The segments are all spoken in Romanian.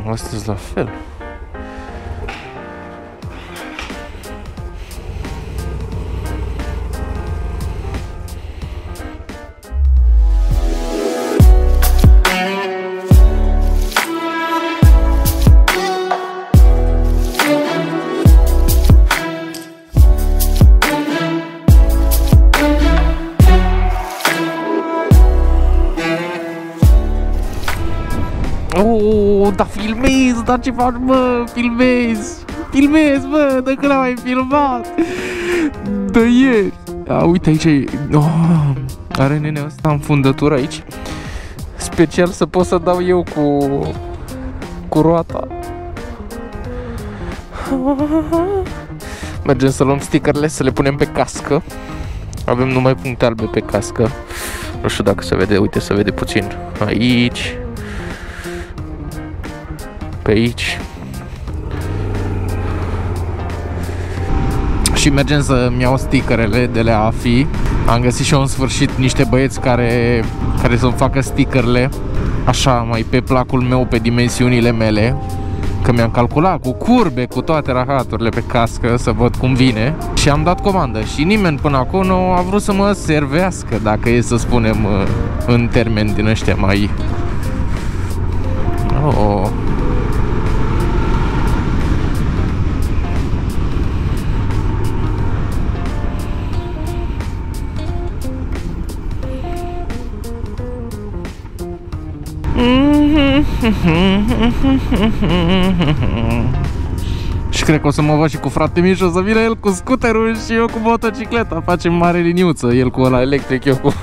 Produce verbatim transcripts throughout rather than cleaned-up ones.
Astea-s la fel. Oh, dar filmezi, dar ce faci, mă? Filmezi! Filmezi, mă, de când am mai filmat? De ieri! A, uite aici e... Oh, are nenea ăsta în fundătură aici. Special să pot să dau eu cu... cu roata. Mergem să luăm stickerele, să le punem pe cască. Avem numai puncte albe pe cască. Nu știu dacă se vede, uite, se vede puțin. Aici. Pe aici. Și mergem să-mi iau stickerele de la A F I. Am găsit și eu în sfârșit niște băieți care, care să-mi facă stickerele așa, mai pe placul meu, pe dimensiunile mele. Că mi-am calculat cu curbe, cu toate rahaturile pe cască, să văd cum vine. Și am dat comandă și nimeni până acum nu a vrut să mă servească, dacă e să spunem în termeni din ăștia mai... Oh... Și cred că o să mă văd și cu frate Mișu, o să vină el cu scuterul și eu cu motocicleta. Facem mare liniuță, el cu ăla electric, eu cu...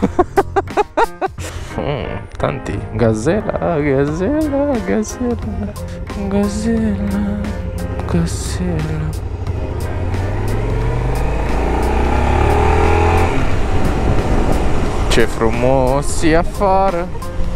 Tanti, gazela, gazela, gazela, gazela, gazela. Ce frumos e afară.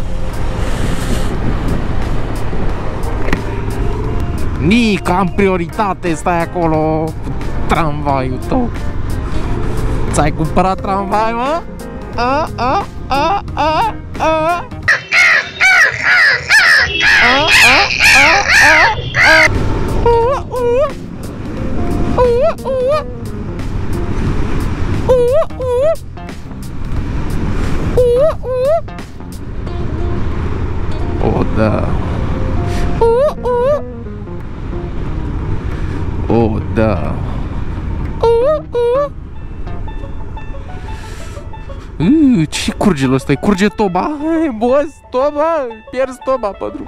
Nica, am prioritate, stai acolo cu tramvaiul tău. Ți-ai cumpărat tramvai, mă? A, a, a, a, a. A, a, a, a, a. Ua, ua. Ua, ua. Ua, ua. Ua, ua. O, da. Ua, ua. Oh, da. Uh, uh. Uh, ce curge l ăsta? Curge toba? Hai, boss, toba! Pierzi toba pe drum.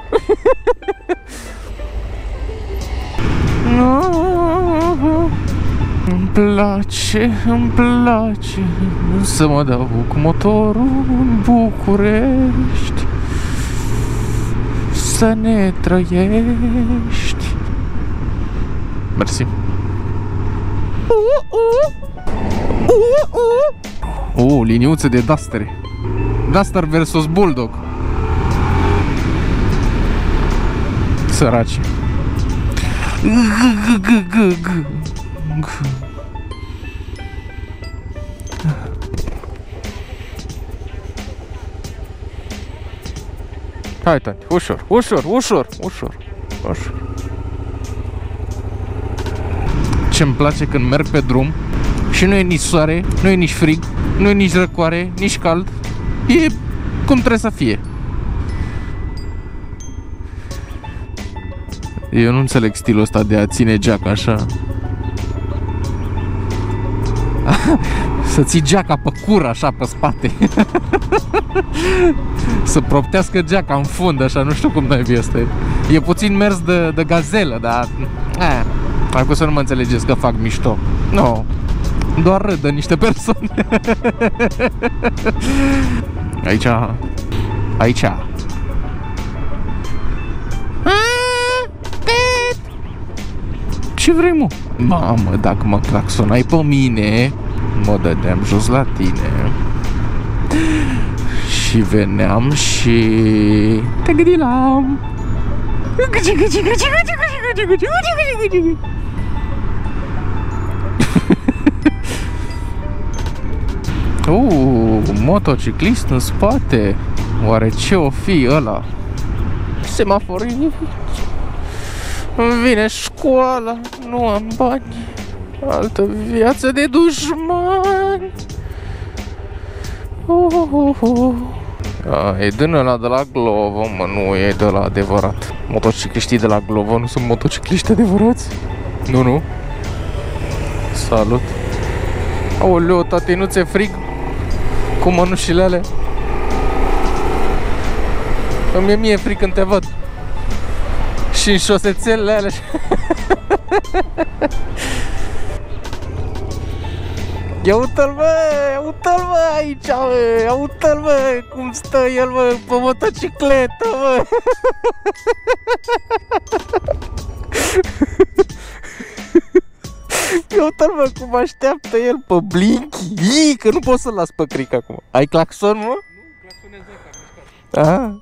Îmi place, îmi place să mă dau cu motorul în București, să ne trăiești. Mersi. Oh, liniuțe de Duster. Duster versus Bulldog. Săraci. Hai, tati, ușor, ușor, ușor, ușor, ușor. Ce-mi place când merg pe drum și nu e nici soare, nu e nici frig, nu e nici răcoare, nici cald. E cum trebuie să fie. Eu nu înțeleg stilul ăsta de a ține geaca așa. Să ții geaca pe cur așa pe spate. Să proptească geaca în fund așa, nu știu cum naibii asta e. E puțin mers de, de gazelă, dar... Eh. Acum să nu mă înțelegeți că fac mișto. Nu, doar râd de niște persoane. Aici. Aici. Ce vrei, mă? Mamă, dacă mă claxonai pe mine, mă dădeam jos la tine. Și veneam și... te gândilam. Uh, motociclist în spate. Oare ce o fi ăla? Semafor. Îmi vine școala, nu am bani. Altă viață de dușmani. uh, uh, uh. A, e din ăla de la Glovo, mă, nu e de la adevărat. Motocicliștii de la Glovo nu sunt motocicliști adevărați? Nu, nu. Salut. Aoleu, tati, nu ți-e frig cu mănușile alea? Îmi e mie frig când te văd. Și în șosețelele alea. Ia uite-l, bă, ia uite-l, bă, aici, bă, ia uite-l, bă, cum stă el, bă, pe motocicletă, bă. Ia uite-l, bă, cum așteaptă el pe Blinky. Ii, că nu pot să-l las pe cric acum. Ai claxon, mă? Nu, claxonez că am mișcat. Aha.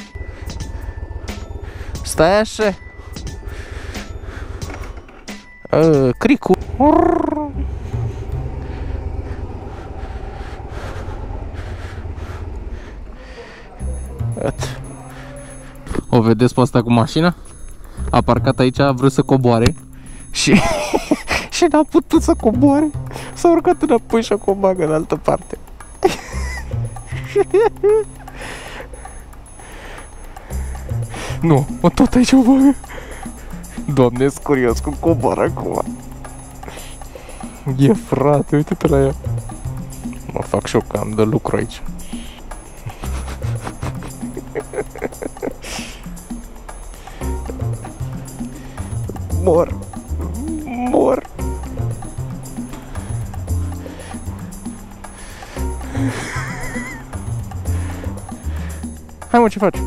Stai așa. Uh, Cricu. O vedeți pe asta cu mașina? A parcat aici, a vrut să coboare și, și n-a putut să coboare. S-a urcat înapoi și o bagă în altă parte. Nu, mă, tot aici o bagă. Doamne, sunt curios cum coboară acum. E, frate, uite-te la ea. Mă fac și eu că am de lucru aici. Mor. Mor. Hai, mă, ce faci?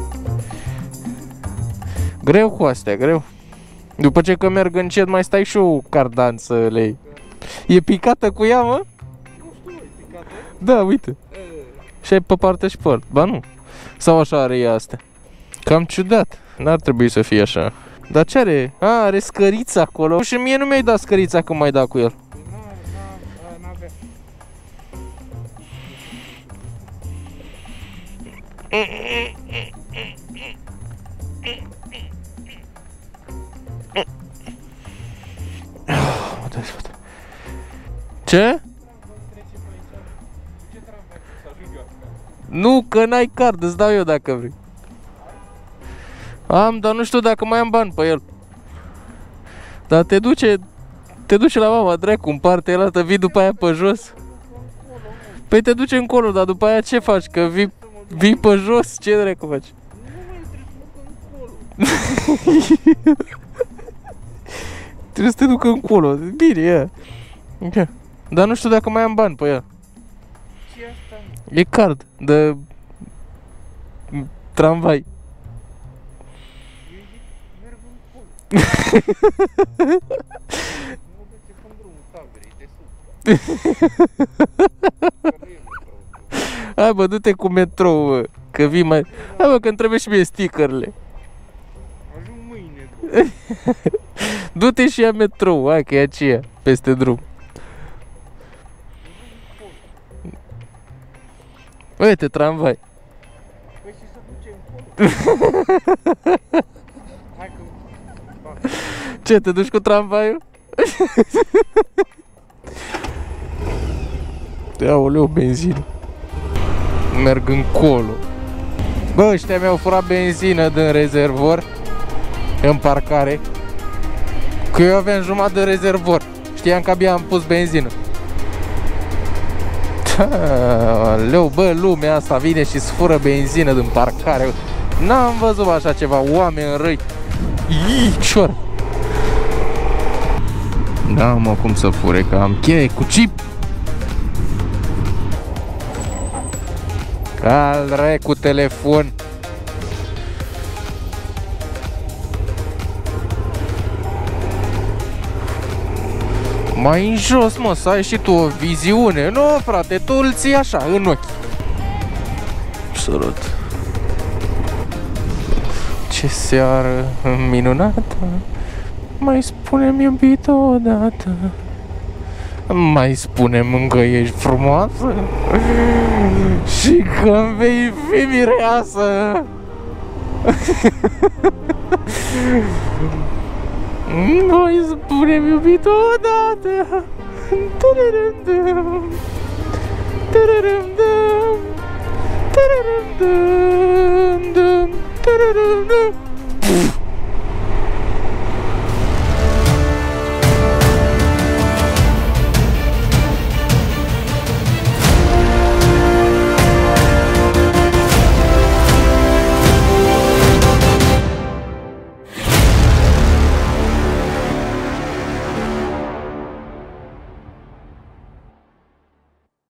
Greu cu astea, greu. După ce că merg încet, mai stai și o cardan să le iei. E picată cu ea, mă? Nu știu, e picată? Da, uite. E... Și ai pe parte și pe ba nu. Sau așa are ea astea. Cam ciudat. N-ar trebui să fie așa. Dar ce are? A, are scărița acolo. Și mie nu mi-ai dat scărița când m-ai dat cu el. N-avea. Ce? Nu, că n-ai card, îți dau eu dacă vrei. Am, dar nu știu dacă mai am bani pe el. Dar te duce, te duce la mama dracu, în partea elaltă, vii după aia pe jos. Păi te duce încolo, dar după aia ce faci? Că vii, vii pe jos, ce dracu faci? Trebuie să te ducă încolo, bine, ia. Okay. Dar nu știu dacă mai am bani pe ea. Ce asta? E card de tramvai. Hai bă, du-te cu metrou, bă, că vii mai... Hai bă, că-mi trebuie și mie stickerele. Ajung mâine, bă. Du-te și ia metrou, hai că e aceea, peste drum. Uite, tramvai. Păi și să duce încolo. Hai că... Ce, te duci cu tramvaiul? Aoleu, benzină. Merg încolo. Bă, ăștia mi-au furat benzină din rezervor în parcare. Că eu aveam jumătate de rezervor. Știam că abia am pus benzină. Aoleu, bă, lumea asta vine și sfură benzină din parcare. N-am văzut așa ceva, oameni răi. Ii, cior. Da, mă, cum să fure, că am cheie cu chip. Al cu telefon. Mai în jos, mă, să ai și tu o viziune. Nu, frate, tu îl ții așa, în ochi. Sărut. Ce seară minunată. Mai spune-mi, iubito, odată. Mai spune-mi încă ești frumoasă. Și că-mi vei fi mireasă. Noi spunem iubit odată. Tararăm-dăm, tararăm-dăm, tararăm-dăm, tararăm-dăm.